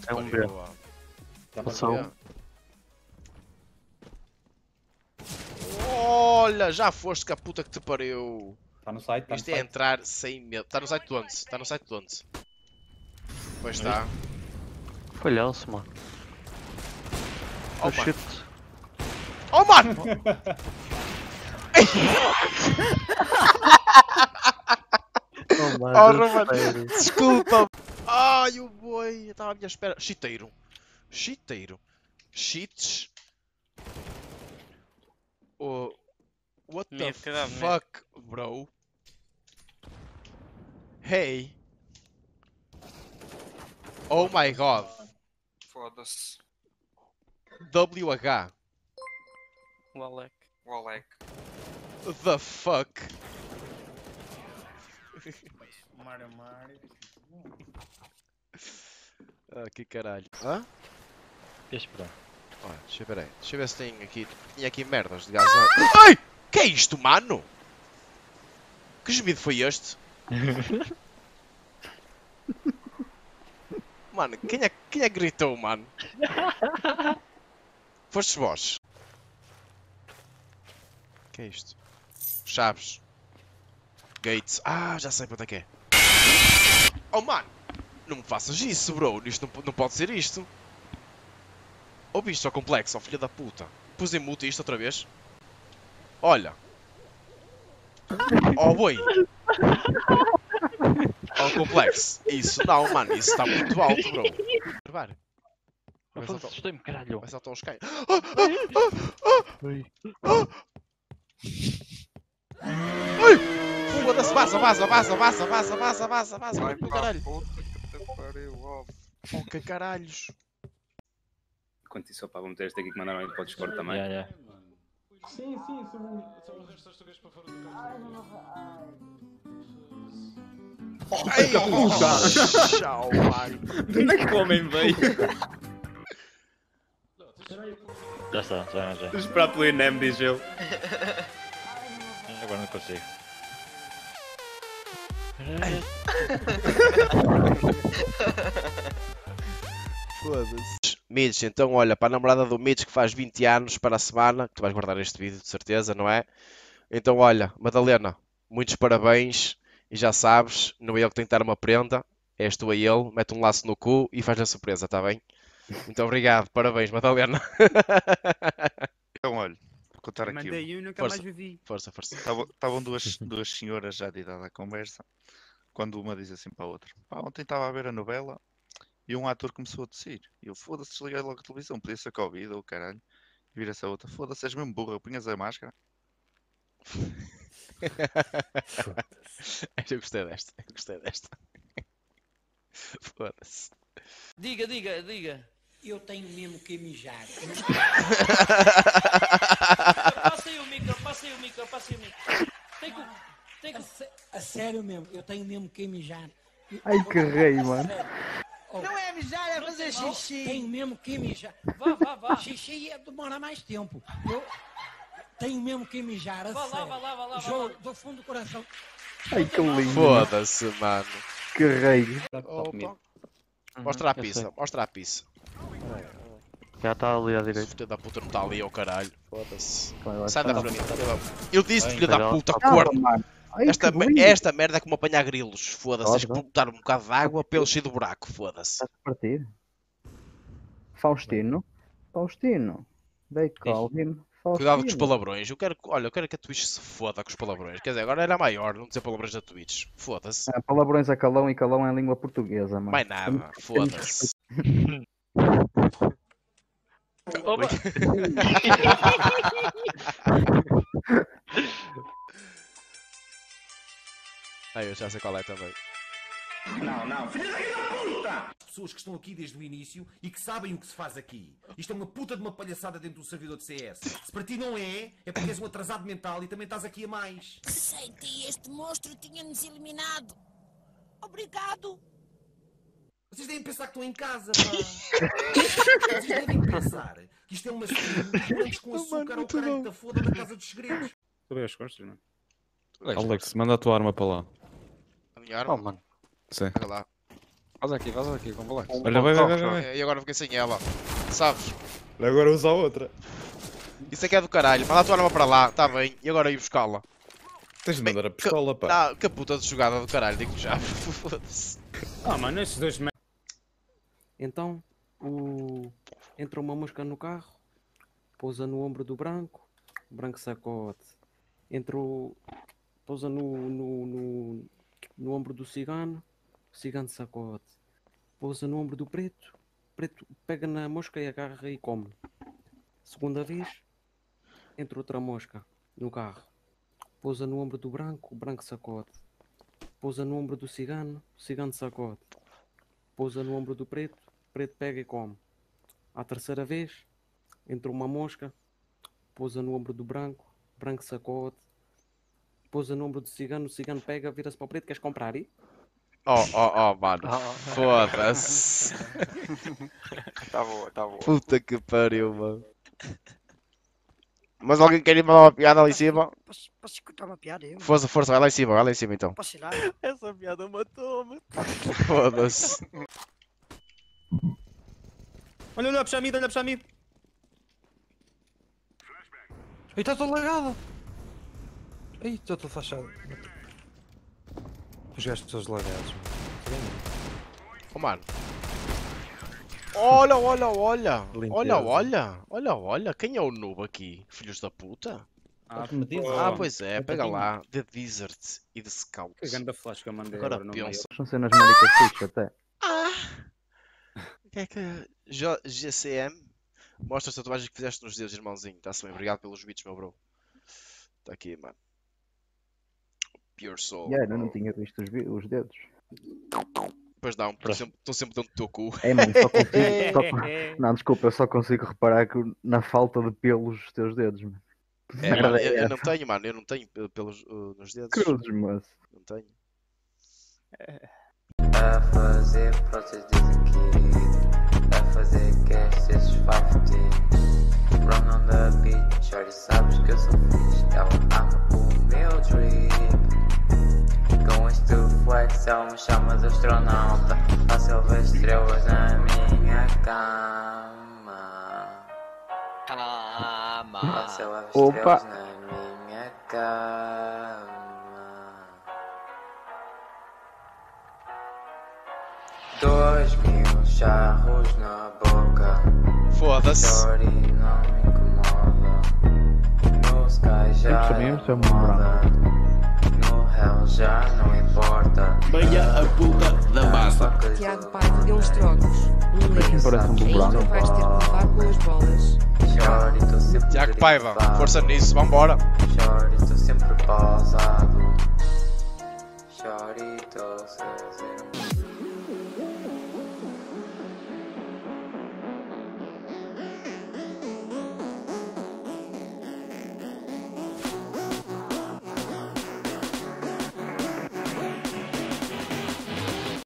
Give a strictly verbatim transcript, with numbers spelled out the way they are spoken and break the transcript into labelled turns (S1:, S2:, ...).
S1: É um B.
S2: Passou. Olha, já foste com a puta que te pariu.
S3: Está no site, está no
S2: Isto é
S3: site.
S2: entrar sem medo. Está no site de onde? Está no site de onde? Pois está.
S1: Falhou-se, mano.
S2: Oh,
S1: Oh,
S2: mano.
S1: shit.
S2: Oh, mano!
S1: Oh, mano,
S2: Oh, Roman,
S1: sério.
S2: desculpa. Ai, o boi. Eu estava à minha espera. Chiteiro. Chiteiro. Cheats. Oh, what the
S4: Mid, cuidado, mid.
S2: fuck, bro? Hey. Oh my god.
S5: Foda-se.
S2: W H.
S4: O Alec.
S5: O Alec.
S2: The fuck?
S3: Mário Mário.
S2: Ah, que caralho. Hã?
S1: Deixa esperar.
S2: Olha, deixa eu ver aí. Deixa eu ver se tem aqui. Tinha aqui merdas de gás. Ai! Que é isto, mano? Que gemido foi este? Mano, quem é, quem é que gritou, mano? Fostes vós. Que é isto? Chaves. Gates. Ah, já sei para onde é que é. Oh, mano! Não me faças isso, bro. Isto não, não pode ser isto. Ouve isto, ó complexo, ó filho da puta. Pus em mute isto outra vez. Olha. Ó boi. Ó complexo. Isso não, mano. Isso está muito alto, bro. Gravar.
S1: Eu
S2: Vai
S1: assustei-me, caralho.
S2: saltar uns cães.
S1: Oi.
S2: Ai! Foda-se, vaza, vaza, vaza, vaza, vaza, vaza, vaza, vaza.
S5: Vai
S2: Vai pro
S5: para a
S2: caralho.
S5: puta que te pariu, ó.
S2: Oh, que caralhos.
S3: Quanto isso, pá, vou meter este aqui que mandaram aí para o Discord também.
S1: Yeah, yeah.
S6: Sim, sim, são.
S2: Ai, tchau, mano.
S3: De onde é que o homem veio?
S1: Já está, já, já.
S3: Vou esperar pelo Inem, diz ele.
S1: Agora não consigo.
S2: Foda-se. Mitch, então olha, para a namorada do Mitch que faz vinte anos para a semana, que tu vais guardar este vídeo de certeza, não é? Então olha, Madalena, muitos parabéns e já sabes, não é eu que tenho que dar uma prenda, és tu a ele, mete um laço no cu e faz a surpresa, está bem? Muito obrigado, parabéns Madalena.
S7: Então, olha, vou contar aqui.
S8: Mandei um e nunca
S2: Força.
S8: mais o vi.
S2: Força, força.
S7: Estavam duas, duas senhoras já de idade à conversa, quando uma diz assim para a outra: pá, ontem estava a ver a novela e um ator começou a tossir. E eu, foda-se, desliguei logo a televisão, podia ser Covid ou caralho. E vira-se a outra: foda-se, és mesmo burra, punhas a máscara.
S2: Eu gostei desta, eu gostei desta. Foda-se.
S9: Diga, diga, diga.
S10: Eu tenho mesmo que mijar.
S9: Passa aí o micro, passa aí o micro, passa aí o micro. Tem que... Tem
S10: A,
S9: que...
S10: sé- a sério mesmo, eu tenho mesmo que mijar.
S6: Ai que rei, mano.
S10: Oh,
S9: Não é mijar, é fazer
S10: oh,
S9: xixi.
S10: tenho mesmo que mijar.
S9: Vá, vá, vá.
S10: Xixi é- demora mais tempo. Eu tenho mesmo que mijar, a
S9: Vá lá,
S10: sério.
S9: vá lá, vá lá, vá
S10: Juro,
S9: lá.
S10: do fundo do coração.
S6: Ai que lindo.
S2: Foda-se, mano.
S6: Que rei.
S2: Opa. Mostra a pizza, mostra a pizza.
S1: Já está ali à direita.
S2: Filho da puta não está ali, ao caralho. Foda-se.
S6: Vai,
S2: Sai
S6: vai,
S2: da
S6: vai.
S2: frente. Eu disse, filho da puta,
S6: Ah,
S2: corno.
S6: mano. Ai,
S2: Esta,
S6: que
S2: me-
S6: lindo.
S2: esta merda é como apanhar grilos. Foda-se, tens que
S6: Olha.
S2: botar um bocado de água para ele sair do buraco. Foda-se.
S6: Está a partir. Faustino. Faustino. Dei Calvin. Faustino.
S2: Cuidado com os palavrões. Eu quero, que- olha, eu quero que a Twitch se foda com os palavrões. Quer dizer, agora era maior não dizer palavrões da Twitch. Foda-se.
S6: Ah, palavrões a calão e calão é língua portuguesa, mano.
S2: Mais nada. Foda-se.
S1: Opa!
S2: Ah, eu já sei qual é também.
S8: Pessoas que estão aqui desde o início e que sabem o que se faz aqui. Isto é uma puta de uma palhaçada dentro do servidor de C S. Se para ti não é, é porque és um atrasado mental e também estás aqui a mais.
S10: Sem ti este monstro tinha-nos eliminado. Obrigado.
S8: Vocês devem pensar que estão em casa, pá. Vocês devem pensar que isto é uma stream de morangos com açúcar ou caralho da foda da casa dos segredos.
S3: Tu vês as costas, não?
S2: Alex,
S11: Alex, manda a tua arma para lá.
S2: a minha arma?
S1: Oh, mano.
S11: Sim.
S2: Pega lá.
S5: Vaza aqui, vaza aqui, com relax.
S11: Olha, vai, vai, vai, vai.
S2: É, e agora fiquei sem ela. Sabes?
S11: Agora usa a outra.
S2: Isso aqui é do caralho. Manda a tua arma para lá, tá bem. E agora ir buscá-la.
S11: Tens de mandar a pistola, pá.
S2: Tá, que puta de jogada do caralho, digo já. Foda-se.
S3: Ah, mano, esses dois me...
S12: Então, o... entra uma mosca no carro, pousa no ombro do branco, o branco sacode. Entra o... pousa no, no, no, no ombro do cigano, o cigano sacode. Pousa no ombro do preto, o preto pega na mosca e agarra e come. Segunda vez, entra outra mosca no carro. Pousa no ombro do branco, o branco sacode. Pousa no ombro do cigano, o cigano sacode. Pousa no ombro do preto, o preto pega e come. À terceira vez, entra uma mosca, pousa no ombro do branco, o branco sacode. Pousa no ombro do cigano, o cigano pega, vira-se para o preto, queres comprar aí?
S2: Oh, oh, oh, mano. Foda-se.
S5: Tá boa, tá boa.
S2: Puta que pariu, mano. Mas alguém quer ir mandar uma piada ali em cima?
S10: Posso, posso escutar uma piada aí?
S2: Força, força, vai lá em cima, vai lá em cima então.
S10: Posso ir lá?
S4: Essa piada matou-me.
S2: Foda-se.
S4: Olha, olha, puxa a mid, olha, puxa a mid. Ei, está todo lagado. Ei, estou todo fachado. Os gajos todos lagados.
S2: Oh, mano. Olha, olha, olha.
S6: Limpeza.
S2: Olha, olha. Olha, olha. Quem é o noob aqui? Filhos da puta?
S3: Ah,
S6: que me diz?
S2: Ah, pois é. Pega lá. The Desert e The
S3: Que
S2: Scouts.
S3: grande flash que eu mandei
S2: Agora
S3: agora no meio.
S2: pensa.
S6: São cenas médicas fixe até.
S2: O que é que... J- G C M? Mostra as tatuagens que fizeste nos dedos, irmãozinho. Está-se bem. Obrigado pelos beats, meu bro. Está aqui, mano. Pure Soul.
S6: Yeah, eu não tinha visto os, vi- os dedos.
S2: Pois não, estou sempre, tô sempre dentro do teu cu.
S6: É, mano, só consigo. só con- Não, desculpa, eu só consigo reparar que na falta de pelos dos teus dedos, mano.
S2: É, mano, eu, eu não tenho, mano. Eu não tenho pe- pelos uh, nos dedos.
S6: Cruzes, moço.
S2: Não tenho.
S13: A fazer próteses aqui, a fazer cast esses cinquenta. Run on the beat, shorty, sabes que eu sou fixe. Ela ama o meu drip. Going to flex, ela me chama de astronauta. Fácil ver estrelas na minha cama.
S4: Cama.
S13: Fácil ver
S6: Opa.
S13: estrelas na minha cama. Dois mil charros na boca.
S2: Foda-se.
S13: Shorty não me incomoda. No Sky já
S6: Sempre
S13: é
S6: sabia, isso é uma
S13: moda. No Hell já não importa.
S9: Venha a puta da massa.
S13: Tiago Paiva deu uns trocos. Um
S6: Parece um bumerangue.
S13: Ainda vais ter que levar com as bolas. Shorty, tô sempre
S2: Tiago Paiva,
S13: gripado.
S2: força nisso, vambora.
S13: Shorty, tô sempre pausado. Shorty, tô a fazer um